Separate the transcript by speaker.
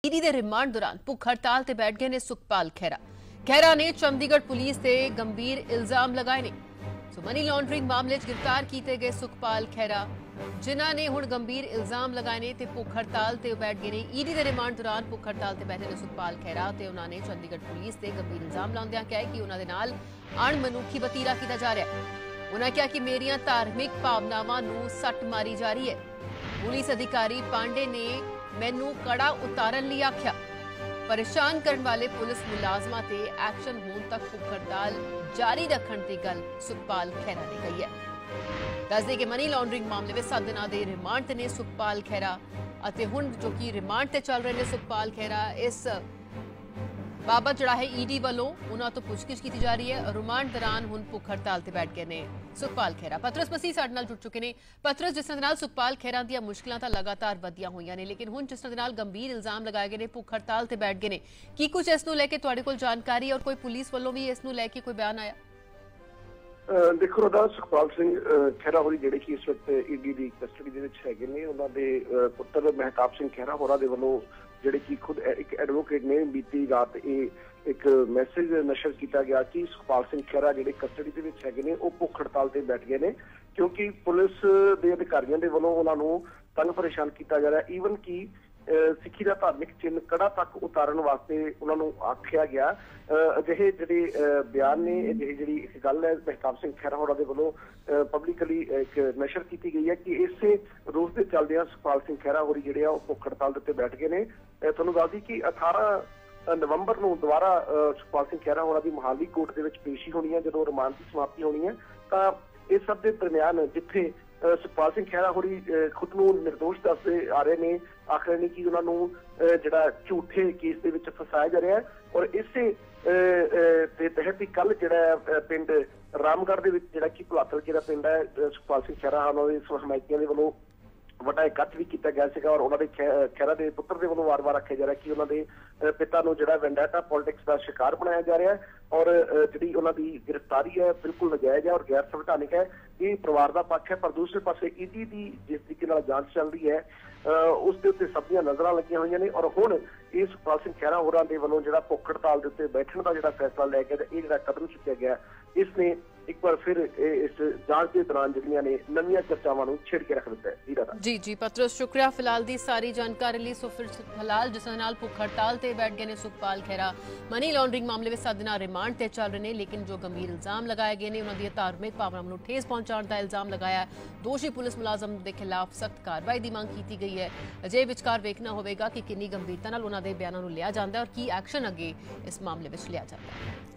Speaker 1: ED दे remand दौरान भुख हड़ताल ते बैठ गए ने सुखपाल खैरा। खैरा ने चंडीगढ़ पुलिस ते गंभीर इल्जाम लगाए ने। मनी लॉन्ड्रिंग मामले च गिरफ्तार किए गए सुखपाल खैरा जिन्हां ने हुण गंभीर इल्जाम लगाए ने ते भुख हड़ताल ते बैठ गए ने। ईडी दे रिमांड दौरान भुख हड़ताल ते बैठे ने सुखपाल खैरा ते उन्हां ने चंडीगढ़ पुलिस ते गंभीर इल्जाम लाउंदियां कहा कि उन्हां दे नाल अणमनुखी वतीरा कीता जा रहा है। उन्हां कहा कि मेरियां धार्मिक भावनावां नूं सट मारी जा रही है। पुलिस अधिकारी पांडे ने मैनू कड़ा उतारन लई आख्या। परेशान करने वाले पुलिस मुलाजमां ते एक्शन होने तक भुख हड़ताल जारी रखने की गल सुखपाल खैरा ने कही है। दस दे कि मनी लॉन्ड्रिंग मामले में 7 दिनों के रिमांड ते ने सुखपाल खैरा अते हुण जो कि रिमांड ते चल रहे ने सुखपाल खैरा। इस बाबत जड़ा है ईडी वालों उन्हां तो पुछगिछ की जा रही है। रिमांड दौरान हुण भुख हड़ताल ते बैठ गए ने सुखपाल खैरा। पतरस मसीह साडे नाल जुड़ चुके ने। पतरस, जिस नाल सुखपाल खैरा दी मुश्किलां तां लगातार वधियां होईयां ने, लेकिन हुण जिस नाल गंभीर इल्जाम लगाए गए ने भुख हड़ताल ते बैठ गए ने, की कुछ इस नूं लैके तुहाडे कोल जानकारी और कोई पुलिस वालों भी इस नूं लैके कोई बयान आया?
Speaker 2: देखो रदा सुखपाल सिंह खैरा होरी जिहड़े कि इस वक्त ईडी की कस्टडी दे विच हैगे ने, उन्हां दे पुत्र महताब सिंह खैरा होरां दे वल्लों जिहड़े कि खुद एक एडवोकेट ने बीती रात एक मैसेज नशर किया गया कि सुखपाल सिंह खैरा जिहड़े कस्टडी दे विच हैगे ने वो भुख हड़ताल ते बैठ गए ने क्योंकि पुलिस दे अधिकारियों दे वल्लों उन्हां नूं तंग परेशान किया जा रहा है। ईवन कि सिक्खी का धार्मिक चिन्ह कड़ा तक उतारन वास्ते उन्होंने आख्या गया। अजिहे जिहड़े बयान ने जी एक गल है महताब सिंह खैरा होरां दे वल्लों पब्लिकली एक नशर की गई है कि इसे रोज के चलदे सुखपाल सिंह खैरा होरी जिहड़े आ भुख हड़ताल ते बैठ गए ने। तुहानूं दस दी कि 18 नवंबर नूं दोबारा सुखपाल सिंह खैरा होरां दी मोहाली कोर्ट दे विच पेशी होनी है, जदों रिमांड की समाप्ति होनी है। तां इस सब के दरमियान जिथे सुखपाल सिंह खैरा होरी खुद नूं निर्दोष दसदे आ रहे ने, आख रहे ने कि उन्हां नूं जिहड़ा झूठे केस दे विच फसाया जा रहा है और इसे दे तहत ही कल जिहड़ा पिंड रामगढ़ दे विच जिहड़ा कि भुलातल जिहड़ा पिंड है सुखपाल सिंह खैरा उन्हां दे हमायतियां दे वल्लों वड्डा इकट्ठ भी किया गया सीगा और उन्होंने खैरा के पुत्र के वलों वार-वार आख्या जा रहा है कि उन्होंने पिता नूं जिहड़ा वेंडाटा पॉलिटिक्स का शिकार बनाया जा रहा है और जिहड़ी उन्हां दी गिरफ्तारी है बिल्कुल नजायज है और गैर संवैधानिक है। ये परिवार का पक्ष है, पर दूसरे पासे ईडी की जिस तरीके नाल जांच चल रही है उसके उत्ते सब दी नज़रां लगियां होईयां ने और हुण इस सुखपाल सिंह खैरा होरां दे वलों जिहड़ा भुख हड़ताल दे उत्ते बैठण दा जिहड़ा फैसला लै के ये जिहड़ा कदम चुक्या गया, इसने एक बार फिर इस जांच के दौरान जिहड़ियां ने नवीं चर्चावां नूं छेड़ के रख दिता है।
Speaker 1: जी पतरस, शुक्रिया फिलहाल दी सारी जानकारी लई। सो फिर फिलहाल जिस नाल भुख हड़ताल ते बैठ गए ने सुखपाल खैरा, मनी लॉन्ड्रिंग मामले में 7 दिन रिमांड ते चल रहे ने, लेकिन जो गंभीर इल्जाम लगाए गए ने उन्हां दी धार्मिक भावनावां नूं ठेस पहुंचाउण दा इल्जाम लगाया। दोषी पुलिस मुलाजम के खिलाफ सख्त कार्रवाई की मांग की गई है। अजे विचकार वेखना होगा कि कितनी गंभीरता नाल उन्हां दे बयानां नूं लिया जांदा है और की एक्शन अगे इस मामले में लिया जाता है।